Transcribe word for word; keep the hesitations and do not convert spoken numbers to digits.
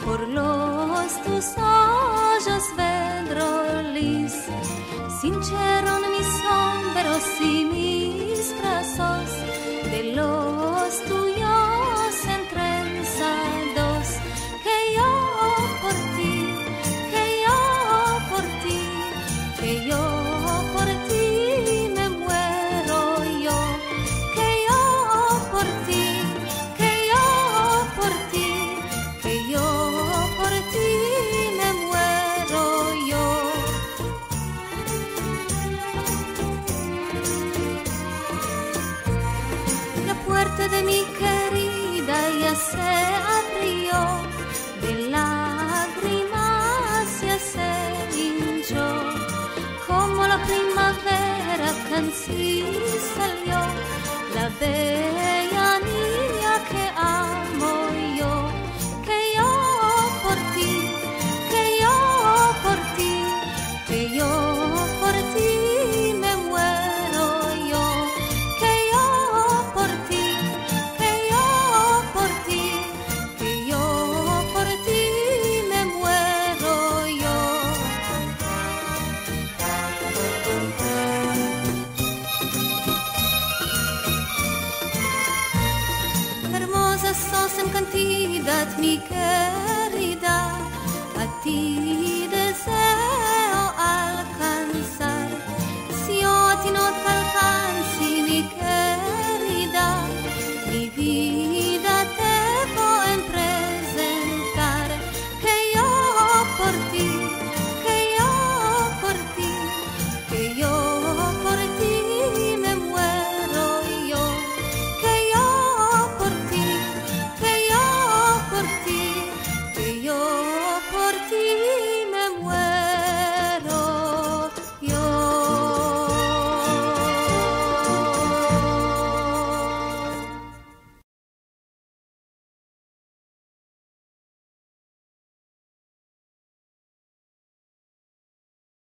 por los tus ojos vedrolis, sinceron mis hombros y mis brazos, de los tuyos entrenzados, que yo por ti, que yo por ti, que yo por ti me muero yo, que yo por ti, que yo por ti, que yo por ti me muero yo. La puerta de mi querida ya se abrió, de lágrimas ya se hinchó, como la primavera que en sí salió, la bella niña que amo yo, que yo por ti, que yo por ti, que yo por ti me muero yo, que yo por ti, que yo por ti, que yo por ti me muero yo. Hermosa sos en cantidad, mi querida